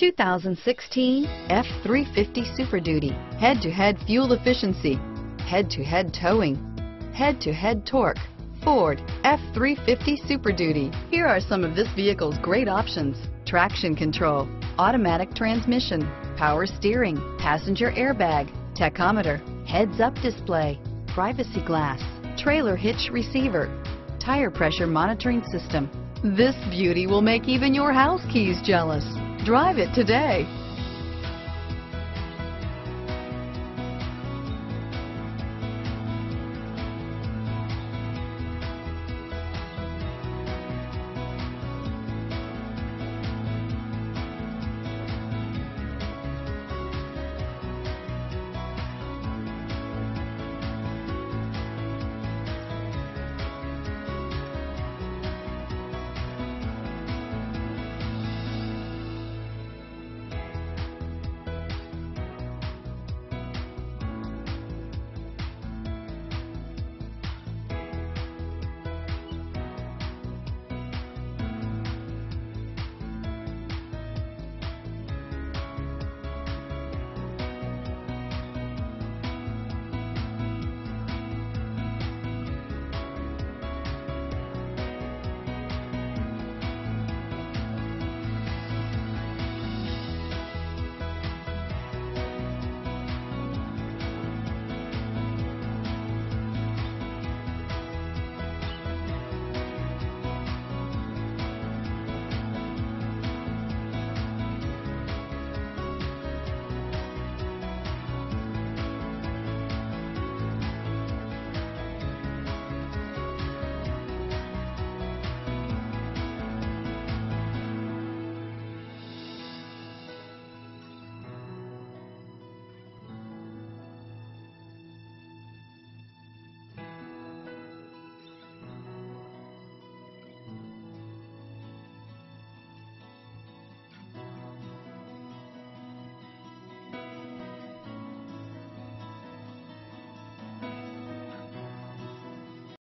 2016 F-350 Super Duty. Head-to-head fuel efficiency, head-to-head towing, head-to-head torque. Ford F-350 Super Duty. Here are some of this vehicle's great options: traction control, automatic transmission, power steering, passenger airbag, tachometer, heads-up display, privacy glass, trailer hitch receiver, tire pressure monitoring system. This beauty will make even your house keys jealous. Drive it today.